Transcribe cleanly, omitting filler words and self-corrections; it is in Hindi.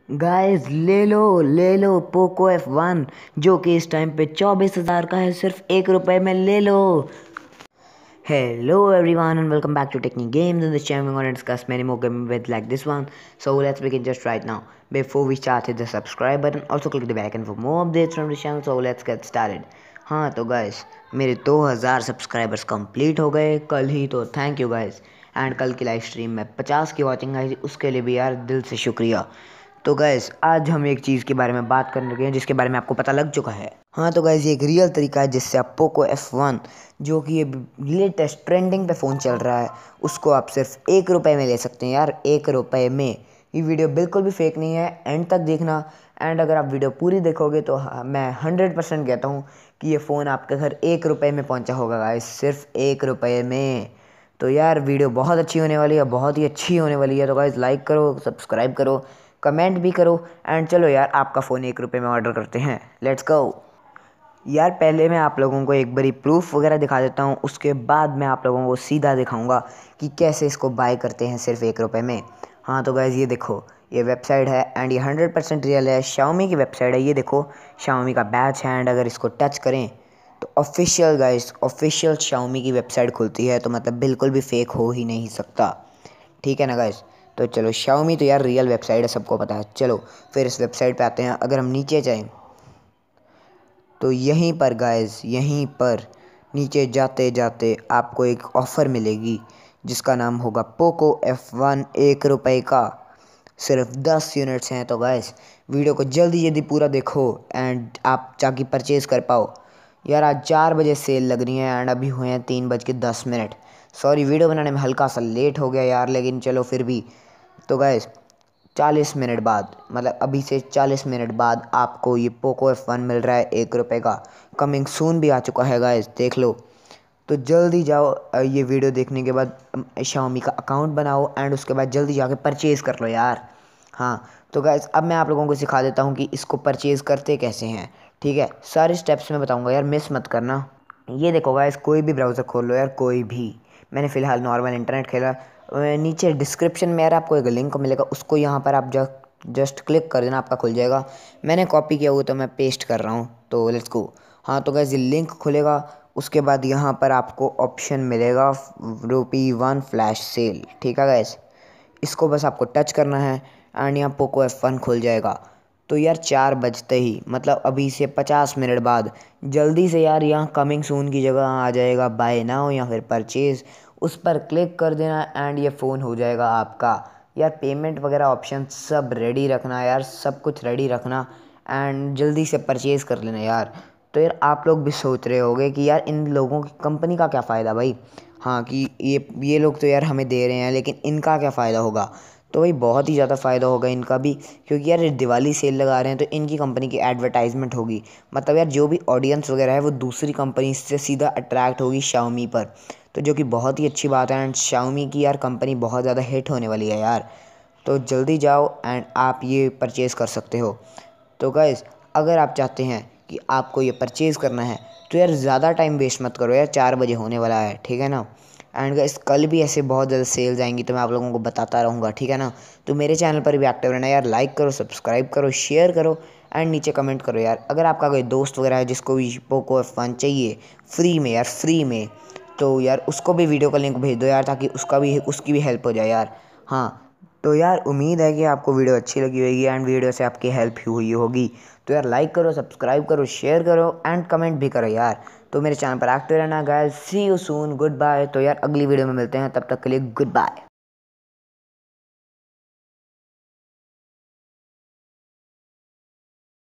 गाइस ले लो पोको F1 जो कि इस टाइम पे 24,000 का है, सिर्फ 1 रुपए में ले लो। Hello everyone and welcome back to Technique Games. In this channel we're going to discuss many more games with like this one. So let's begin just right now. Before we start, hit the subscribe button. Also click the bell icon for more updates from this channel. So let's get started. हाँ तो गाइस मेरे 2000 सब्सक्राइबर्स कंप्लीट हो गए कल ही, तो थैंक यू गाइस। एंड कल की लाइव स्ट्रीम में 50 की वॉचिंग आई थी, उसके लिए भी यार दिल से शुक्रिया। तो गैस आज हम एक चीज़ के बारे में बात करने लगे हैं जिसके बारे में आपको पता लग चुका है। हाँ तो गैस ये एक रियल तरीका है जिससे आप पोको F1 जो कि ये लेटेस्ट ट्रेंडिंग पे फ़ोन चल रहा है उसको आप सिर्फ 1 रुपए में ले सकते हैं यार, 1 रुपए में। ये वीडियो बिल्कुल भी फेक नहीं है, एंड तक देखना। एंड अगर आप वीडियो पूरी देखोगे तो मैं 100% कहता हूँ कि ये फ़ोन आपके घर 1 रुपए में पहुँचा होगा गाइस, सिर्फ 1 रुपए में। तो यार वीडियो बहुत अच्छी होने वाली है, बहुत ही अच्छी होने वाली है। तो गाइस लाइक करो, सब्सक्राइब करो, कमेंट भी करो। एंड चलो यार आपका फ़ोन 1 रुपए में ऑर्डर करते हैं, लेट्स गो। यार पहले मैं आप लोगों को एक बारी प्रूफ वगैरह दिखा देता हूँ, उसके बाद मैं आप लोगों को सीधा दिखाऊंगा कि कैसे इसको बाय करते हैं सिर्फ 1 रुपए में। हाँ तो गाइज़ ये देखो, ये वेबसाइट है एंड ये 100% रियल है, शाओमी की वेबसाइट है। ये देखो शाओमी का बैच है, एंड अगर इसको टच करें तो ऑफिशियल गाइस, ऑफिशियल शाओमी की वेबसाइट खुलती है। तो मतलब बिल्कुल भी फेक हो ही नहीं सकता, ठीक है ना गाइस। तो चलो शाओमी तो यार रियल वेबसाइट है, सबको पता है। चलो फिर इस वेबसाइट पे आते हैं। अगर हम नीचे जाएं तो यहीं पर गाइस, यहीं पर नीचे जाते जाते आपको एक ऑफ़र मिलेगी जिसका नाम होगा पोको F1 1 रुपए का। सिर्फ 10 यूनिट्स हैं। तो गाइस वीडियो को जल्दी जल्दी पूरा देखो एंड आप जाके परचेज़ कर पाओ। यार आज 4 बजे सेल लग रही है एंड अभी हुए हैं 3:10। सॉरी वीडियो बनाने में हल्का सा लेट हो गया यार, लेकिन चलो फिर भी। तो गाइस 40 मिनट बाद, मतलब अभी से 40 मिनट बाद आपको ये पोको F1 मिल रहा है 1 रुपए का। कमिंग सून भी आ चुका है गाइस, देख लो। तो जल्दी जाओ, ये वीडियो देखने के बाद शाओमी का अकाउंट बनाओ एंड उसके बाद जल्दी जाके परचेज़ कर लो यार। हाँ तो गाइस अब मैं आप लोगों को सिखा देता हूँ कि इसको परचेज़ करते कैसे हैं, ठीक है। सारे स्टेप्स मैं बताऊँगा यार, मिस मत करना। ये देखो गाइस, कोई भी ब्राउज़र खोल लो यार, कोई भी। मैंने फ़िलहाल नॉर्मल इंटरनेट खेला। नीचे डिस्क्रिप्शन में यार आपको एक लिंक मिलेगा, उसको यहाँ पर आप जस्ट क्लिक कर देना, आपका खुल जाएगा। मैंने कॉपी किया हुआ तो मैं पेस्ट कर रहा हूँ, तो लेट्स गो। हाँ तो गाइस ये लिंक खुलेगा, उसके बाद यहाँ पर आपको ऑप्शन मिलेगा ₹1 फ्लैश सेल, ठीक है गाइस। इसको बस आपको टच करना है एंड यहाँ पोको F1 खुल जाएगा। तो यार 4 बजते ही, मतलब अभी से 50 मिनट बाद जल्दी से यार यहाँ कमिंग सून की जगह आ जाएगा बाय नाउ या फिर परचेज़, उस पर क्लिक कर देना एंड ये फ़ोन हो जाएगा आपका। यार पेमेंट वगैरह ऑप्शन सब रेडी रखना यार, सब कुछ रेडी रखना एंड जल्दी से परचेज़ कर लेना यार। तो यार आप लोग भी सोच रहे होंगे कि यार इन लोगों की कंपनी का क्या फ़ायदा भाई। हाँ कि ये लोग तो यार हमें दे रहे हैं, लेकिन इनका क्या फ़ायदा होगा। तो भाई बहुत ही ज़्यादा फ़ायदा होगा इनका भी, क्योंकि यार ये दिवाली सेल लगा रहे हैं तो इनकी कंपनी की एडवर्टाइजमेंट होगी। मतलब यार जो भी ऑडियंस वगैरह है वो दूसरी कंपनी से सीधा अट्रैक्ट होगी शाओमी पर, तो जो कि बहुत ही अच्छी बात है। एंड शाओमी की यार कंपनी बहुत ज़्यादा हिट होने वाली है यार। तो जल्दी जाओ एंड आप ये परचेज़ कर सकते हो। तो गाइज़ अगर आप चाहते हैं कि आपको ये परचेज़ करना है तो यार ज़्यादा टाइम वेस्ट मत करो यार, 4 बजे होने वाला है, ठीक है ना। एंड गाइस कल भी ऐसे बहुत ज़्यादा सेल्स आएंगी तो मैं आप लोगों को बताता रहूँगा, ठीक है ना। तो मेरे चैनल पर भी एक्टिव रहना यार, लाइक करो, सब्सक्राइब करो, शेयर करो एंड नीचे कमेंट करो यार। अगर आपका कोई दोस्त वगैरह है जिसको भी पोको F1 चाहिए फ्री में यार, फ्री में, तो यार उसको भी वीडियो का लिंक भेज दो यार, ताकि उसकी भी हेल्प हो जाए यार। हाँ तो यार उम्मीद है कि आपको वीडियो अच्छी लगी होगी एंड वीडियो से आपकी हेल्प हुई होगी। तो यार लाइक करो, सब्सक्राइब करो, शेयर करो एंड कमेंट भी करो यार। तो मेरे चैनल पर एक्टिव रहना guys. See you soon, good bye. तो यार अगली वीडियो में मिलते हैं, तब तक के लिए गुड बाय।